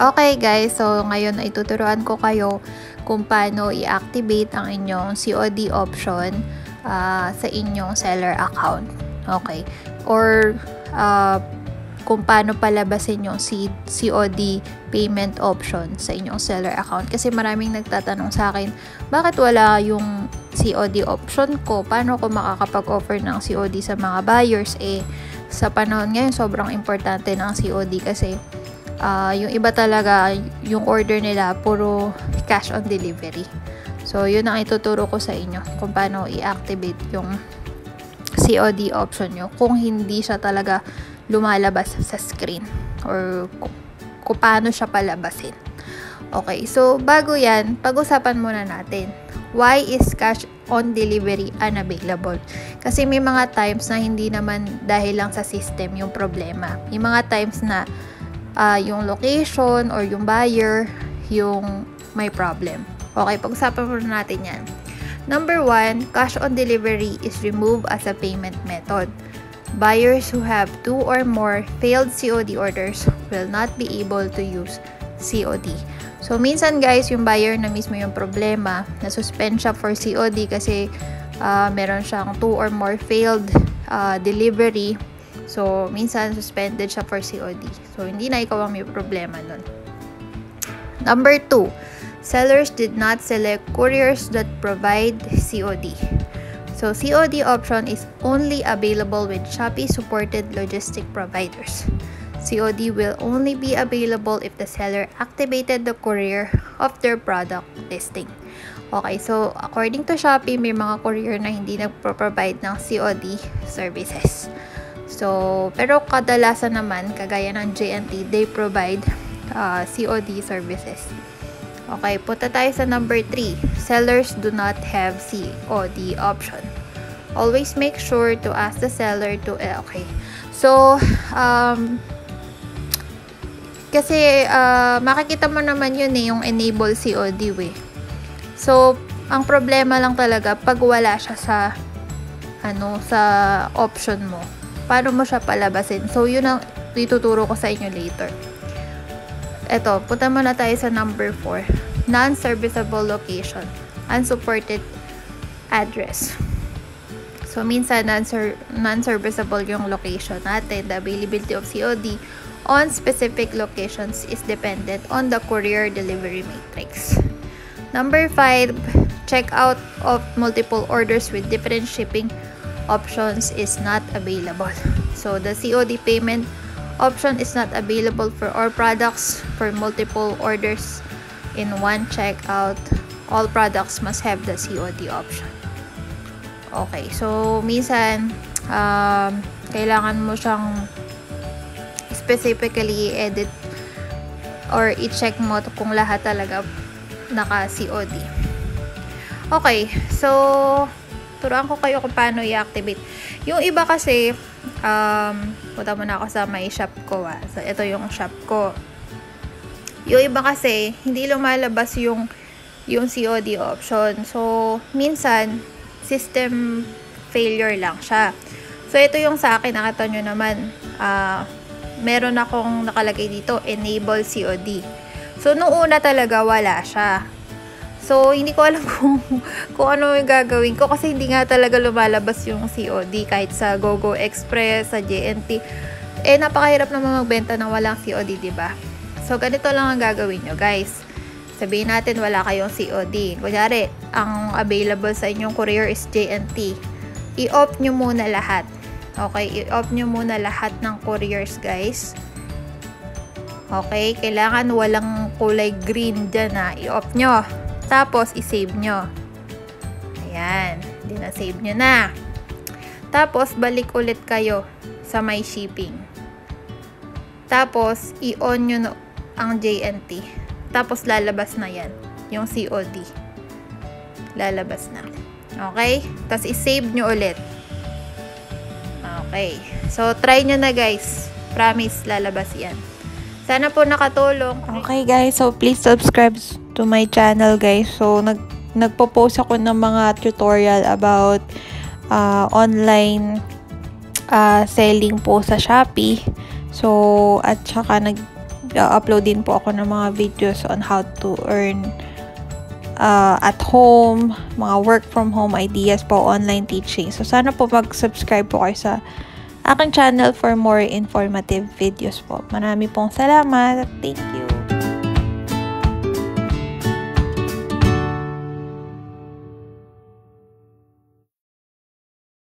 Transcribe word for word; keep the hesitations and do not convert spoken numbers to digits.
Okay guys, so ngayon ay tuturuan ko kayo kung paano i-activate ang inyong C O D option uh, sa inyong seller account. Okay. Or uh, kung paano palabasin yung C O D payment option sa inyong seller account. Kasi maraming nagtatanong sa akin, bakit wala yung C O D option ko? Paano ko makakapag-offer ng C O D sa mga buyers? Eh, sa panahon ngayon, sobrang importante ng C O D kasi Uh, yung iba talaga, yung order nila, puro cash on delivery. So, yun ang ituturo ko sa inyo kung paano i-activate yung C O D option nyo kung hindi siya talaga lumalabas sa screen or kung, kung paano siya palabasin. Okay, so bago yan, pag-usapan muna natin. Why is cash on delivery unavailable? Kasi may mga times na hindi naman dahil lang sa system yung problema. May mga times na Uh, yung location or yung buyer yung may problem. Okay, pag-usapan muna natin yan. Number one, cash on delivery is removed as a payment method. Buyers who have two or more failed C O D orders will not be able to use C O D. So, minsan guys, yung buyer na mismo yung problema, na-suspend siya for C O D kasi uh, meron siyang two or more failed uh, delivery. So, minsan, suspended siya for C O D. So, hindi na ikaw ang may problema nun. Number two, sellers did not select couriers that provide C O D. So, C O D option is only available with Shopee-supported logistic providers. C O D will only be available if the seller activated the courier of their product listing. Okay, so, according to Shopee, may mga courier na hindi nagpo-provide ng C O D services. So, pero kadalasan naman, kagaya ng J and T, they provide uh, C O D services. Okay, punta tayo sa number three. Sellers do not have C O D option. Always make sure to ask the seller to, eh, okay. So, um, kasi uh, makikita mo naman yun eh, yung enable C O D eh. So, ang problema lang talaga, pag wala siya sa, ano, sa option mo, paano mo siya palabasin? So, yun ang ituturo ko sa inyo later. Eto, punta muna tayo sa number four. Non-serviceable location. Unsupported address. So, minsan, non-serviceable yung location natin. The availability of C O D on specific locations is dependent on the courier delivery matrix. Number five, checkout of multiple orders with different shipping options is not available. So, the C O D payment option is not available for all products for multiple orders in one checkout. All products must have the C O D option. Okay, so minsan um, kailangan mo siyang specifically edit or i-check mo kung lahat talaga naka C O D. Okay, so turuan ko kayo kung paano i-activate. Yung iba kasi, um, punta muna ako sa may shop ko. Ah. So, ito yung shop ko. Yung iba kasi, hindi lumalabas yung, yung C O D option. So, minsan, system failure lang siya. So, ito yung sa akin, nakita nyo naman, uh, meron akong nakalagay dito, Enable C O D. So, nung una talaga, wala siya. So, hindi ko alam kung, kung ano yung gagawin ko kasi hindi nga talaga lumalabas yung C O D kahit sa GoGo Express, sa J and T. Eh, napakahirap naman magbenta ng walang C O D, diba? So, ganito lang ang gagawin nyo, guys. Sabihin natin wala kayong C O D. Kunyari, ang available sa inyong courier is J and T. I-off nyo muna lahat. Okay, i-off nyo muna lahat ng couriers, guys. Okay, kailangan walang kulay green dyan na i-off nyo. Tapos, i-save nyo. Ayan. Hindi na save nyo na. Tapos, balik ulit kayo sa my shipping. Tapos, i-on nyo no, ang J and T. Tapos, lalabas na yan. Yung C O D. Lalabas na. Okay? Tapos, i-save nyo ulit. Okay. So, try nyo na guys. Promise, lalabas yan. Sana po nakatulong. Okay guys, so please subscribe to my channel guys. So nag nagpo-post ako ng mga tutorial about uh, online uh, selling po sa Shopee. So at saka nag mag-upload din po ako ng mga videos on how to earn uh, at home, mga work from home ideas po, online teaching. So, sana po mag-subscribe po kayo sa aking channel for more informative videos po. Marami pong salamat. Thank you.